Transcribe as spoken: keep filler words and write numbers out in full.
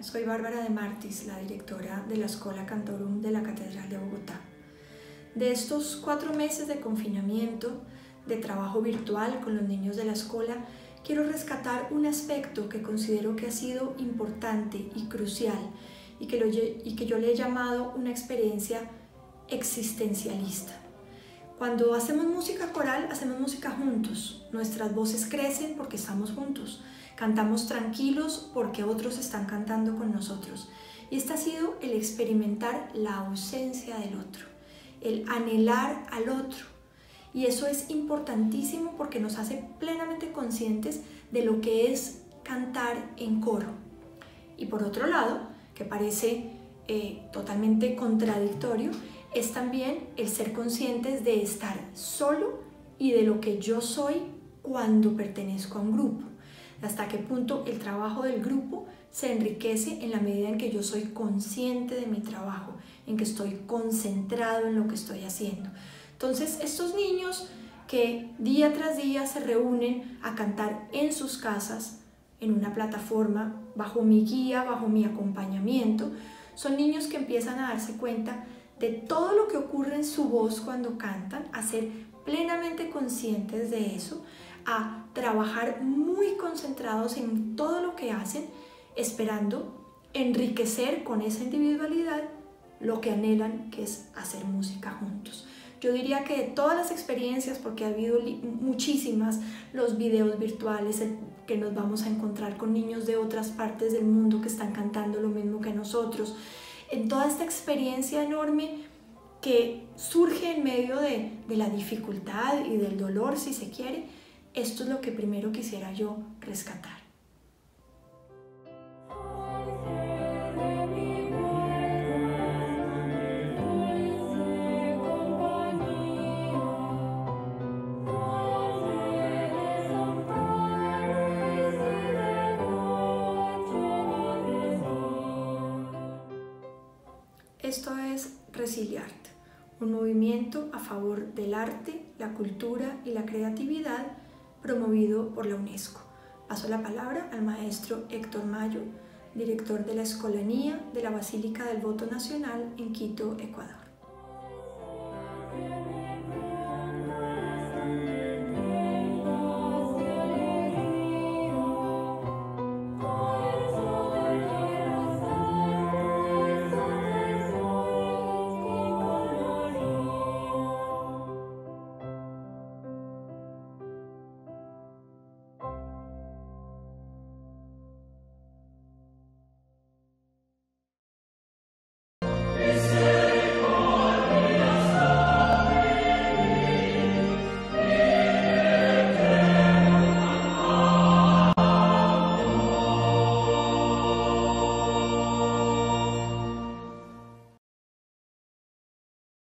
soy Bárbara de Martis, la directora de la Schola Cantorum de la Catedral de Bogotá. De estos cuatro meses de confinamiento, de trabajo virtual con los niños de la escuela, quiero rescatar un aspecto que considero que ha sido importante y crucial y que, lo, y que yo le he llamado una experiencia existencialista. Cuando hacemos música coral, hacemos música juntos. Nuestras voces crecen porque estamos juntos. Cantamos tranquilos porque otros están cantando con nosotros. Y este ha sido el experimentar la ausencia del otro, el anhelar al otro. Y eso es importantísimo porque nos hace plenamente conscientes de lo que es cantar en coro. Y por otro lado, que parece eh, totalmente contradictorio, es también el ser conscientes de estar solo y de lo que yo soy cuando pertenezco a un grupo. Hasta qué punto el trabajo del grupo se enriquece en la medida en que yo soy consciente de mi trabajo, en que estoy concentrado en lo que estoy haciendo. Entonces, estos niños que día tras día se reúnen a cantar en sus casas, en una plataforma, bajo mi guía, bajo mi acompañamiento, son niños que empiezan a darse cuenta de todo lo que ocurre en su voz cuando cantan, a ser plenamente conscientes de eso, a trabajar muy concentrados en todo lo que hacen, esperando enriquecer con esa individualidad lo que anhelan, que es hacer música juntos. Yo diría que de todas las experiencias, porque ha habido muchísimas, los videos virtuales que nos vamos a encontrar con niños de otras partes del mundo que están cantando lo mismo que nosotros, en toda esta experiencia enorme que surge en medio de, de la dificultad y del dolor, si se quiere, esto es lo que primero quisiera yo rescatar. Esto es Resiliart, un movimiento a favor del arte, la cultura y la creatividad promovido por la UNESCO. Paso la palabra al maestro Héctor Mayo, director de la Escolanía de la Basílica del Voto Nacional en Quito, Ecuador.